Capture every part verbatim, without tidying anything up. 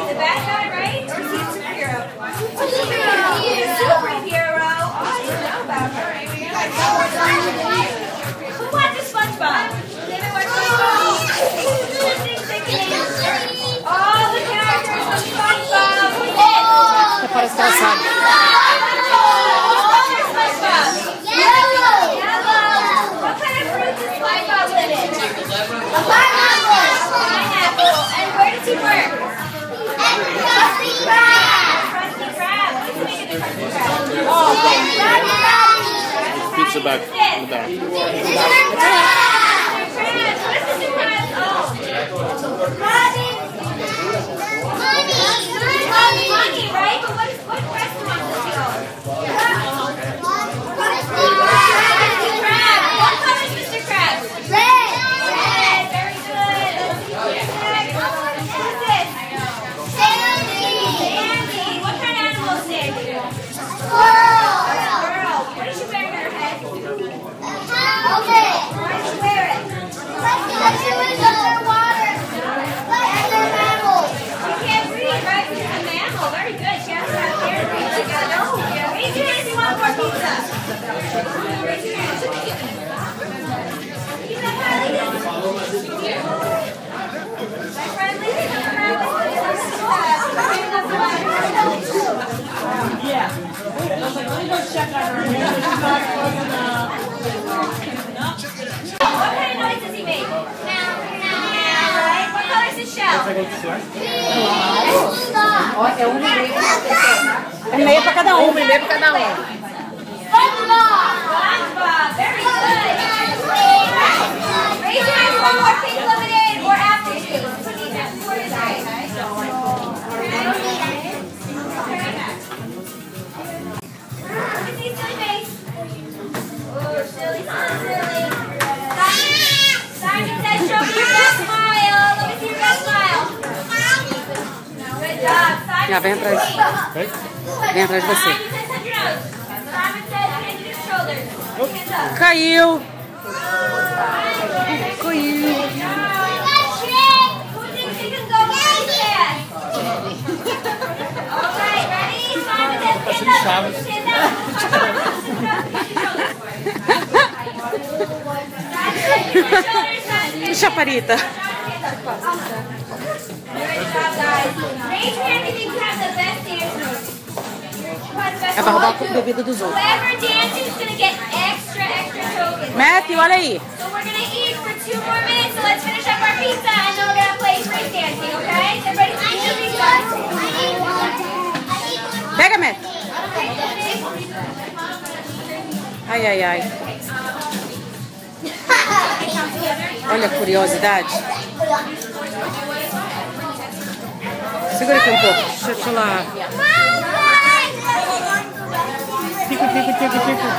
the bad guy, right? Or is he a superhero? Superhero. Superhero. Oh, I didn't know about her. Who watches SpongeBob? David watches SpongeBob. Who thinks they can answer? All the characters from SpongeBob. Who did? Você parece engraçado. Pizza bag in the back. Money, right? But what, what restaurant does he own? What color is Mister Krabs? Red. Red. Very good. Who's this? Sandy. Sandy. What kind of animal is Sandy? Squirrel. Squirrel. What is she wearing on her head? Okay. Why does she wear it? Because she lives underwater. Like other mammals. She can't breathe, right? She's a mammal. Very good. She has to have air breathe. She got no. Raise your hand if you want more pizza. Raise your hand. Pizza Kylie. My friend Lisa. Yeah. I was like, let me go check on her. What kind of noise does he make? Meow, meow, right? What color is his shell? Ó, é um e meio. É meio pra cada um. Um e meio pra cada um. SpongeBob. Very good. Raise your hands for more pink lemonade or apple juice. What is right? Simon says, show me your best smile. Let me see your best smile. Good job. Simon Já, vem atrás. Vem atrás de você. Simon says, touch your nose. Simon says, hands to your shoulders. Hands up. Caiu. Caiu. Who thinks he can go really fast? All right, ready? Simon says, stand up. Stand up. Chaparita. Good job, guys. Raise your hand if you have the best dancers. É pra roubar a bebida dos outros. Whoever dances is going to get extra, extra tokens. Matthew, olha aí. So we're going to eat for two more minutes, so let's finish up our pizza, and then we're going to play break dancing, okay? Everybody eat your pizza. Pega, Matthew. Ai, ai, ai. Olha a curiosidade. Segura aqui um pouco. Deixa eu te lá. Tico, tico, tico, tico.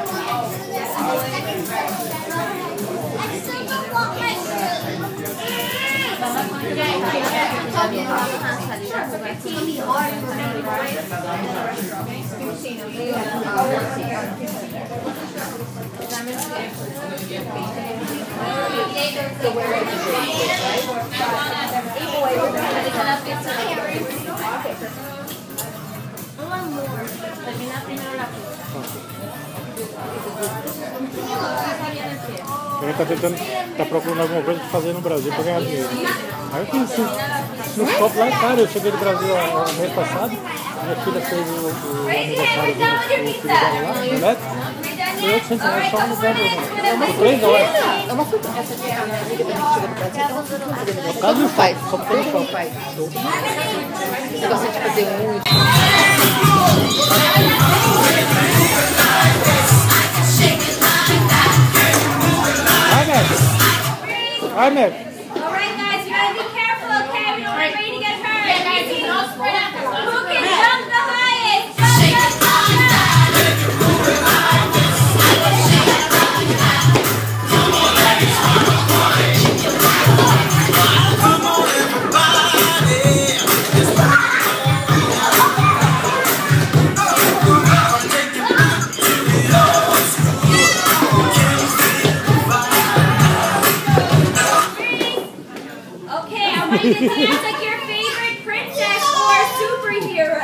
Ele tá tentando, tá procurando alguma coisa pra fazer no Brasil pra ganhar dinheiro. Aí eu fiz no shopping lá em casa, eu cheguei do Brasil no mês passado, minha filha fez o, o aniversário do filho dela lá, no neto, e eu oitocentos reais só no Brasil. Por três horas. É uma fruta. Essa aqui é a minha amiga também que chega do Brasil. No caso do pai, só porque Todo mundo faz. Você gosta de fazer muito. Ai, Mac. All right, guys, you gotta be careful, okay? We don't want anybody to get hurt. Who can jump the highest? Jump, jump, Three, superhero.